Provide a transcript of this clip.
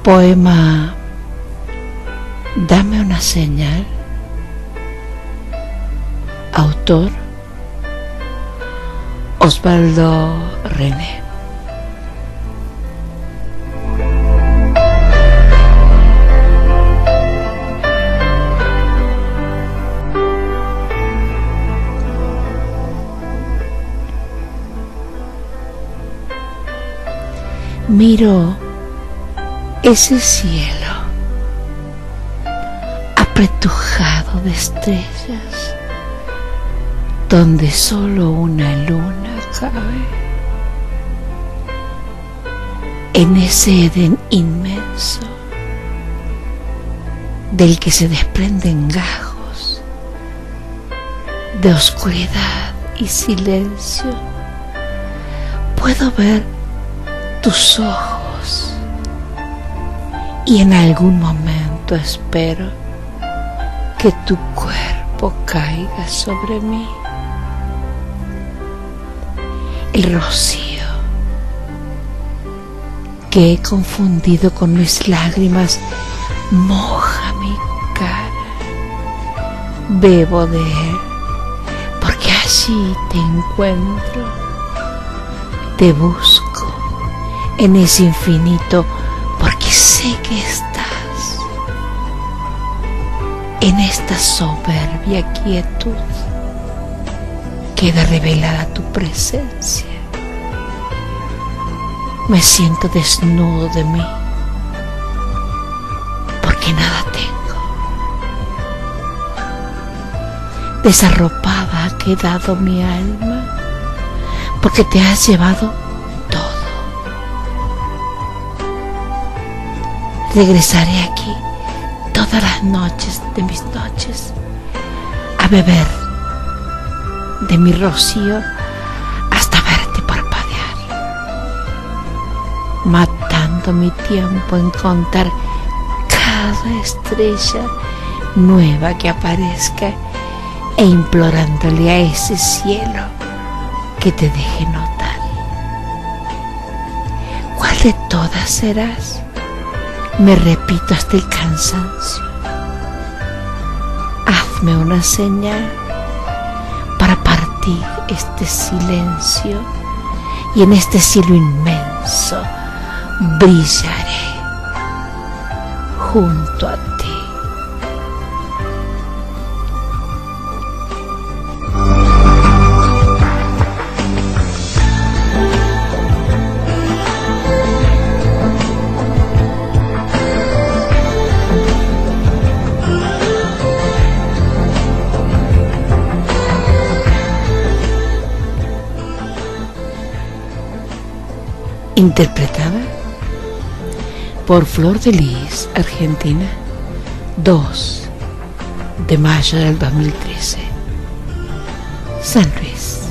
Poema Dame una señal. Autor Osvaldo René. Miro ese cielo apretujado de estrellas, donde solo una luna cabe, en ese Edén inmenso del que se desprenden gajos de oscuridad y silencio. Puedo ver tus ojos y en algún momento espero que tu cuerpo caiga sobre mí. El rocío que he confundido con mis lágrimas moja mi cara. Bebo de él porque allí te encuentro. Te busco en ese infinito porque sé que estás en esta soberbia quietud. Queda revelada tu presencia. Me siento desnudo de mí porque nada tengo. Desarropada ha quedado mi alma porque te has llevado todo. Regresaré aquí todas las noches de mis noches a beber de mi rocío hasta verte parpadear, matando mi tiempo en contar cada estrella nueva que aparezca e implorándole a ese cielo que te deje notar. ¿Cuál de todas serás? Me repito hasta el cansancio. Hazme una señal para partir este silencio y en este cielo inmenso brillaré junto a ti. Interpretada por Flor de Lis, Argentina, 2 de mayo del 2013, San Luis.